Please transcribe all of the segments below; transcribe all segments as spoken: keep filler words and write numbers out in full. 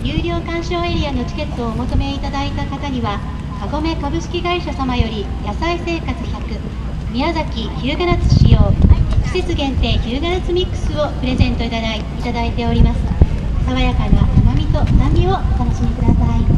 有料鑑賞エリアのチケットをお求めいただいた方には、かごめ株式会社様より野菜生活ひゃく宮崎日向夏仕様季節限定日向夏ミックスをプレゼントいただいいただいております。爽やかな甘みと酸味をお楽しみください。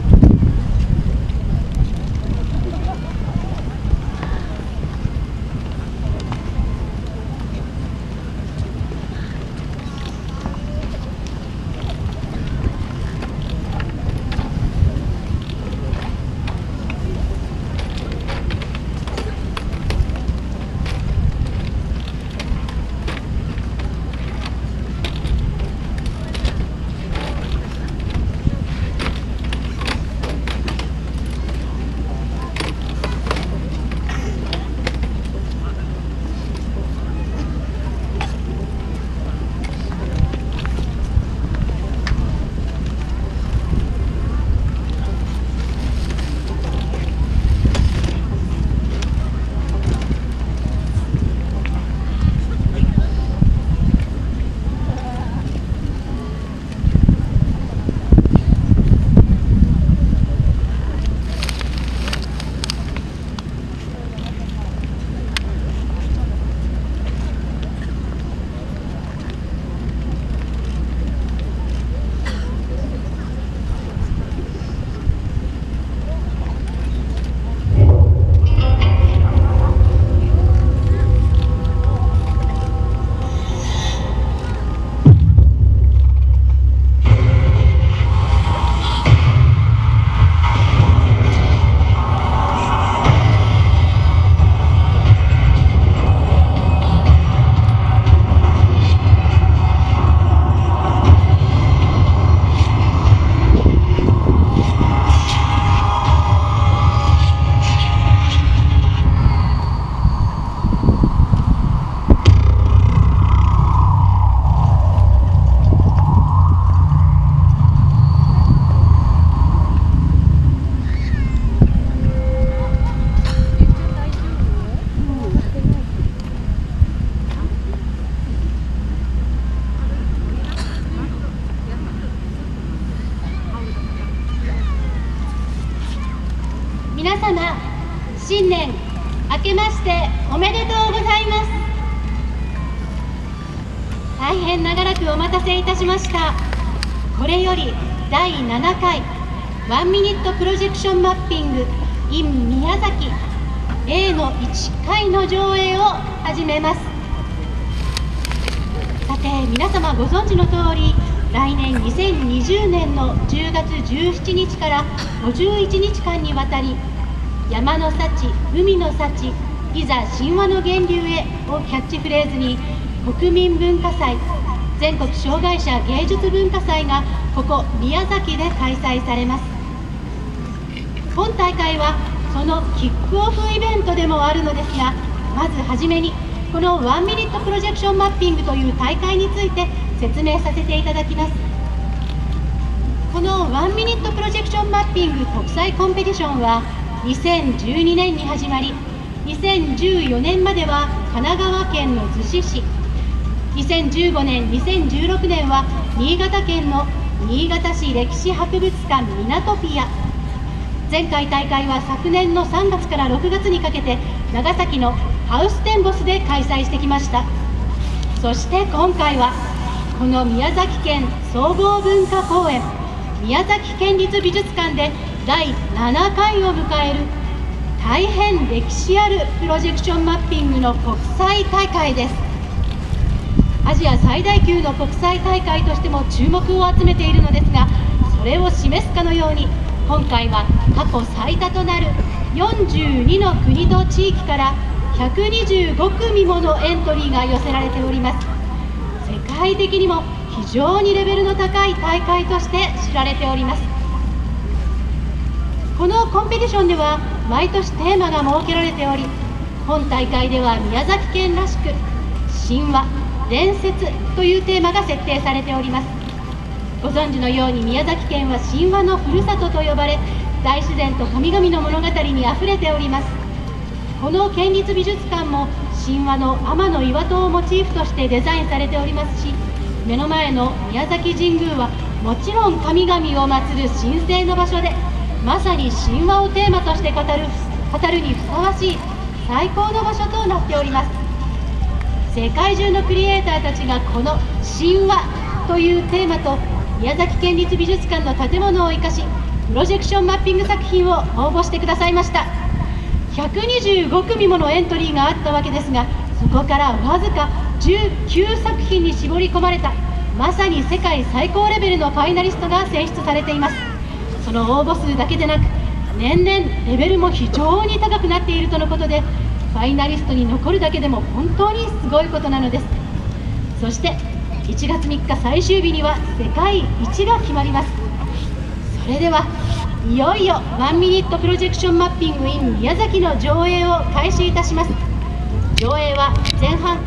皆様、新年明けましておめでとうございます。大変長らくお待たせいたしました。これよりだいななかいワンミニットプロジェクションマッピング in 宮崎 エー のいっかいの上映を始めます。さて皆様ご存知の通り、来年にせんにじゅうねんのじゅうがつじゅうしちにちからごじゅういちにちかんにわたり、山の幸、海の幸、いざ神話の源流へをキャッチフレーズに、国民文化祭、全国障害者芸術文化祭がここ宮崎で開催されます。本大会はそのキックオフイベントでもあるのですが、まずはじめにこのワンミニットプロジェクションマッピングという大会について説明させていただきます。このワンミニットプロジェクションマッピング国際コンペティションはにせんじゅうにねんに始まり、にせんじゅうよねんまでは神奈川県の逗子市、にせんじゅうごねん、にせんじゅうろくねんは新潟県の新潟市歴史博物館ミナトピア、前回大会は昨年のさんがつからろくがつにかけて長崎のハウステンボスで開催してきました。そして今回はこの宮崎県総合文化公園宮崎県立美術館でだいななかいを迎える大変歴史あるプロジェクションマッピングの国際大会です。アジア最大級の国際大会としても注目を集めているのですが、それを示すかのように今回は過去最多となるよんじゅうにの国と地域からひゃくにじゅうごくみものエントリーが寄せられております。世界的にも非常にレベルの高い大会として知られております。このコンペティションでは毎年テーマが設けられており、本大会では宮崎県らしく神話・伝説というテーマが設定されております。ご存知のように宮崎県は神話のふるさとと呼ばれ、大自然と神々の物語にあふれております。この県立美術館も神話の天岩戸をモチーフとしてデザインされておりますし、目の前の宮崎神宮はもちろん神々を祀る神聖の場所で、まさに神話をテーマとして語る語るにふさわしい最高の場所となっております。世界中のクリエイターたちがこの神話というテーマと宮崎県立美術館の建物を生かし、プロジェクションマッピング作品を応募してくださいました。ひゃくにじゅうごくみものエントリーがあったわけですが、そこからわずかじゅうきゅうさくひんに絞り込まれた、まさに世界最高レベルのファイナリストが選出されています。その応募数だけでなく、年々レベルも非常に高くなっているとのことで、ファイナリストに残るだけでも本当にすごいことなのです。そしていちがつみっか最終日には世界一が決まります。それではいよいよワンミニットプロジェクションマッピング in 宮崎の上映を開始いたします。上映は前半